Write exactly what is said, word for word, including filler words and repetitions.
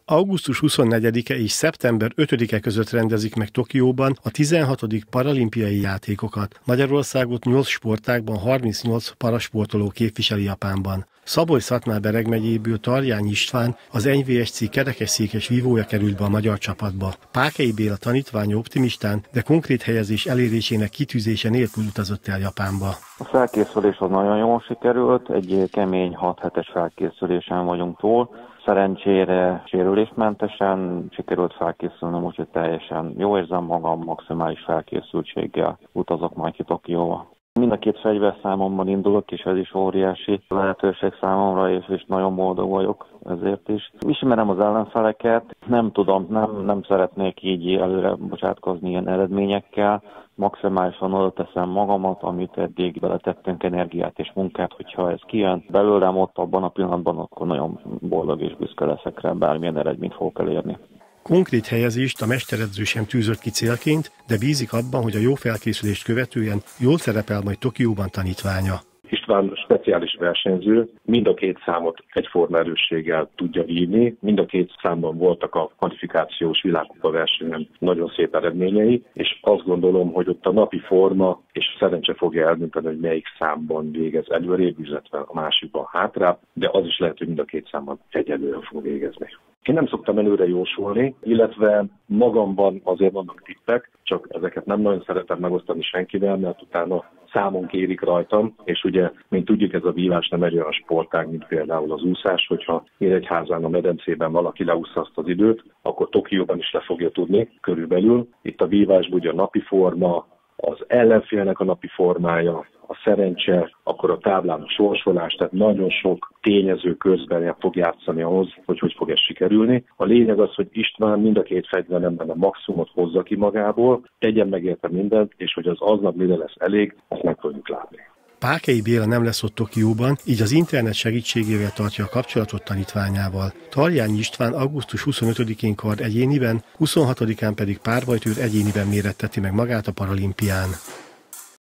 augusztus huszonnegyedike és szeptember ötödike között rendezik meg Tokióban a tizenhatodik paralimpiai játékokat. Magyarországot nyolc sportágban harmincnyolc parasportoló képviseli Japánban. Szabolcs-Szatmár-Bereg megyéből Tarjányi István, az en vé es cé kerekesszékes vívója került be a magyar csapatba. Pákei Béla tanítványa optimistán, de konkrét helyezés elérésének kitűzése nélkül utazott el Japánba. A felkészülés az nagyon jól sikerült, egy kemény hat hetes felkészülésen vagyunk túl. Szerencsére sérülésmentesen sikerült felkészülnöm, úgyhogy teljesen jó érzem magam, maximális felkészültséggel utazok majd ki Tokióba. Mind a két fegyverszámomban indulok, és ez is óriási lehetőség számomra, és, és nagyon boldog vagyok ezért is. Ismerem az ellenfeleket, nem tudom, nem, nem szeretnék így előre bocsátkozni ilyen eredményekkel. Maximálisan oda teszem magamat, amit eddig beletettünk energiát és munkát, hogyha ez kijön belőlem ott abban a pillanatban, akkor nagyon boldog és büszke leszek rá, bármilyen eredményt fogok elérni. Konkrét helyezést a mesteredző sem tűzött ki célként, de bízik abban, hogy a jó felkészülést követően jól szerepel majd Tokióban tanítványa. István speciális versenyző, mind a két számot egyforma erősséggel tudja vívni, mind a két számban voltak a kvalifikációs világkupa versenyen nagyon szép eredményei, és azt gondolom, hogy ott a napi forma és szerencse fogja eldönteni, hogy melyik számban végez előrébb, illetve a másikban hátrább, de az is lehet, hogy mind a két számban egyelőre fog végezni. Én nem szoktam előre jósolni, illetve magamban azért vannak tippek, csak ezeket nem nagyon szeretem megosztani senkivel, mert utána számon kérik rajtam, és ugye, mint tudjuk, ez a vívás nem egy olyan sportág, mint például az úszás, hogyha Nyíregyházán a medencében valaki leúszza azt az időt, akkor Tokióban is le fogja tudni körülbelül. Itt a vívásban ugye a napi forma, az ellenfélnek a napi formája, a szerencse, akkor a táblán a sorsolás, tehát nagyon sok tényező közben fog játszani ahhoz, hogy hogy fog ez sikerülni. A lényeg az, hogy István mind a két fegyveremben a maximumot hozza ki magából, tegyen meg érte mindent, és hogy az aznap mire lesz elég, azt meg fogjuk látni. Pákei Béla nem lesz ott Tokióban, így az internet segítségével tartja a kapcsolatot tanítványával. Tarjányi István augusztus huszonötödikén kard egyéniben, huszonhatodikán pedig párbajtőr egyéniben méretteti meg magát a paralimpián.